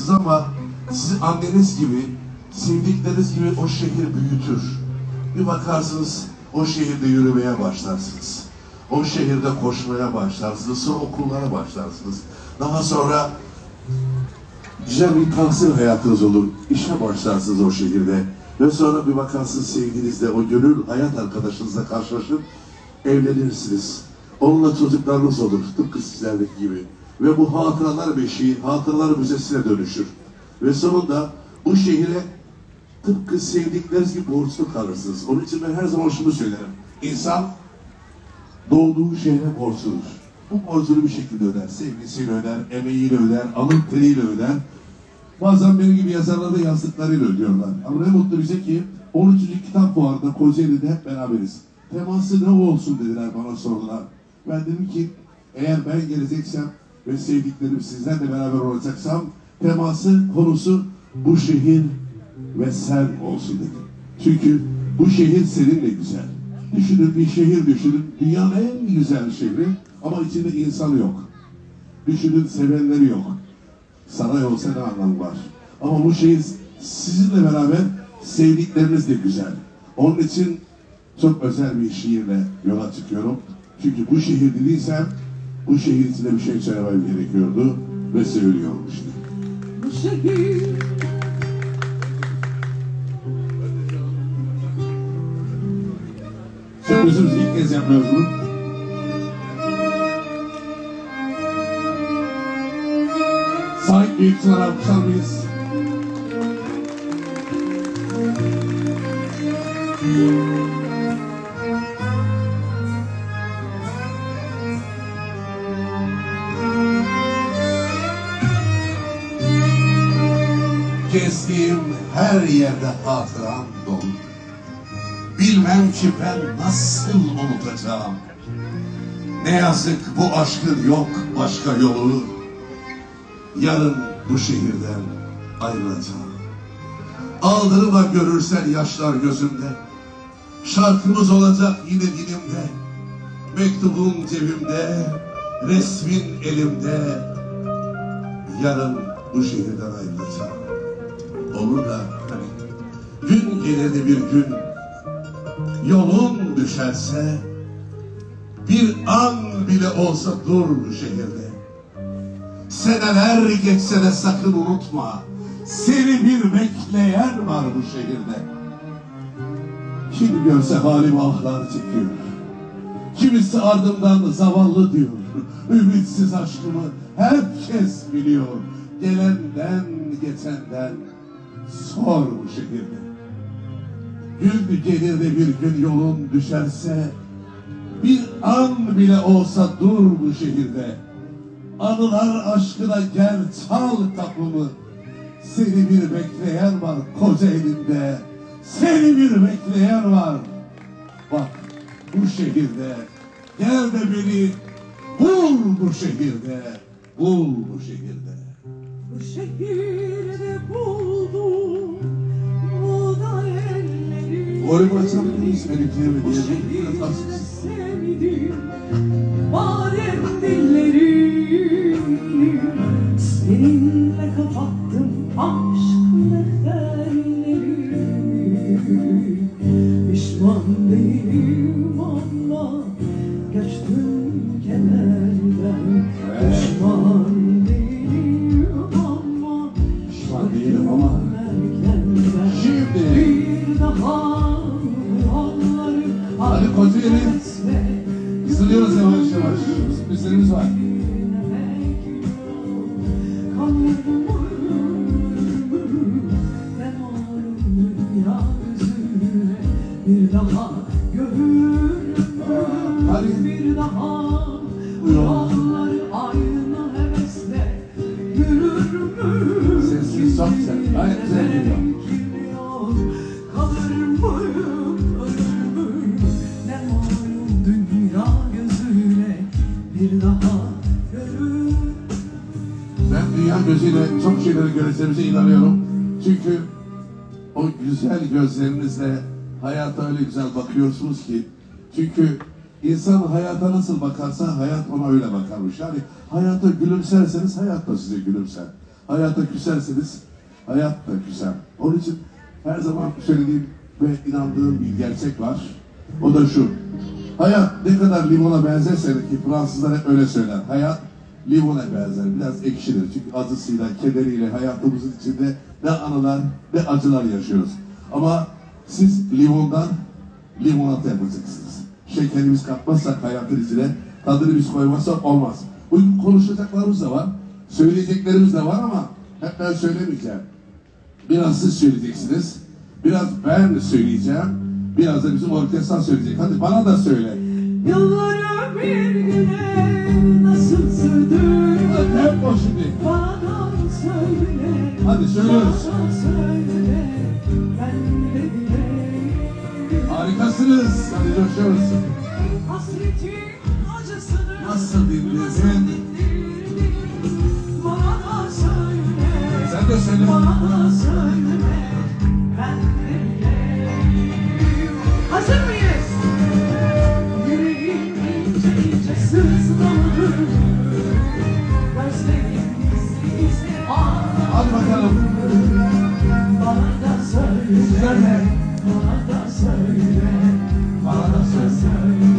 bakarsınız ama sizi anneniz gibi, sevdikleriniz gibi o şehir büyütür. Bir bakarsınız o şehirde yürümeye başlarsınız. O şehirde koşmaya başlarsınız. Sonra okullara başlarsınız. Daha sonra güzel bir tahsil hayatınız olur. İşe başlarsınız o şehirde. Ve sonra bir bakarsınız sevginizle, o gönül hayat arkadaşınızla karşılaşır. Evlenirsiniz. Onunla çocuklarınız olur. Tıpkı sizlerdeki gibi. Ve bu hatıralar beşiği, hatıralar müzesine dönüşür. Ve sonunda bu şehire tıpkı sevdikleriniz gibi borçlu kalırsınız. Onun için ben her zaman şunu söylerim. İnsan doğduğu şehre borçludur. Bu borcunu bir şekilde öder. Sevgisiyle öder, emeğiyle öder, alın teriyle öder. Bazen benim gibi yazarlar da yazdıklarıyla ödüyorlar. Ama ne mutlu bize ki 13. kitap fuarında Kocaeli'de hep beraberiz. Teması ne olsun dediler, bana sordular. Ben dedim ki eğer ben geleceksem ve sevdiklerim sizlerle beraber olacaksam teması, konusu bu şehir ve sen olsun dedim. Çünkü bu şehir seninle güzel. Düşünün, bir şehir düşünün. Dünyanın en güzel şehri ama içinde insanı yok. Düşünün, sevenleri yok. Saray olsa ne anlamı var? Ama bu şehir sizinle beraber sevdikleriniz de güzel. Onun için çok özel bir şiirle yola çıkıyorum. Çünkü bu şehir dediysem bu şehir içinde bir şey söylemem gerekiyordu ve söylüyorum işte. Bu şehir sürprizimizi ilk kez yapıyoruz bunu. Sahip büyük sanatçılar mıyız? Gezdiğim her yerde hatıram dolu. Bilmem ki ben nasıl unutacağım. Ne yazık bu aşkın yok başka yolu. Yarın bu şehirden ayrılacağım. Aldırma görürsen yaşlar gözümde. Şarkımız olacak yine dilimde. Mektubun cebimde, resmin elimde. Yarın bu şehirden ayrılacağım. Olur da hani gün gelir de bir gün yolun düşerse bir an bile olsa dur bu şehirde. Seneler geçse de sakın unutma, seni bir bekleyen var bu şehirde. Kim görse halim ahlar çekiyor. Kimisi ardımdan zavallı diyor. Ümitsiz aşkımı herkes biliyor. Gelenden geçenden sor bu şehirde. Gün gelir de bir gün yolun düşerse bir an bile olsa dur bu şehirde. Anılar aşkına gel çal kapımı. Seni bir bekleyen var Kocaeli'nde. Seni bir bekleyen var. Bak bu şehirde. Gel de beni bul bu şehirde. Bul bu şehirde. Bu şehirde buldum bu da elleri. Orayı açabilir miyiz? Bu şehirde sevdim badem dilleri. Seninle kapattım aşk defterleri. Pişman değilim ama geçtim kenardan. Pişman değilim ama şimdi bir daha yolları hadi Kocaeli izliyoruz yavaş yavaş. Sürprizlerimiz var. Bir daha görürüm, bir daha yolları aynı hevesle yürür mü? Sessiz çok güzel, gayet güzel geliyor. Kalır mıyım, ölür müyüm? Ne malum dünya gözüyle bir daha görür. Ben dünya gözüyle çok şeyleri göreceğimize inanıyorum. Çünkü o güzel gözlerinizle hayata öyle güzel bakıyorsunuz ki. Çünkü insan hayata nasıl bakarsa hayat ona öyle bakarmış. Yani hayata gülümserseniz hayat da size gülümser. Hayata küserseniz hayat da küser. Onun için her zaman söylediğim ve inandığım bir gerçek var. O da şu. Hayat ne kadar limona benzerse ki Fransızlar hep öyle söyler. Hayat limona benzer. Biraz ekşidir. Çünkü acısıyla, kederiyle hayatımızın içinde ne anılar ne acılar yaşıyoruz. Ama siz limondan limonata yapacaksınız. Şekerimiz katmazsak hayatın içine, tadını biz koymazsak olmaz. Bugün konuşacaklarımız da var, söyleyeceklerimiz de var ama hep ben söylemeyeceğim. Biraz siz söyleyeceksiniz, biraz ben söyleyeceğim, biraz da bizim orkestra söyleyecek. Hadi bana da söyle. Yılları bir güne nasıl sürdün? Hep o şimdi. Bana da söyle. Hadi söylüyoruz. Bana söyle. Ben de bileyim. Harikasınız. Hadi coşuyoruz. Hasretin acısını Nasıl dinledin? Bana da söyle. Sen de söyle. Bana da söyle. Ben de bileyim. Hazır mıyız? Yüreğim ince ince sızlanır. Gözlerim gizli gizli ağlar. Hadi bakalım. Bana da söyle. Güzel mi? Bana da söyle. Bana da söyle. Söyle.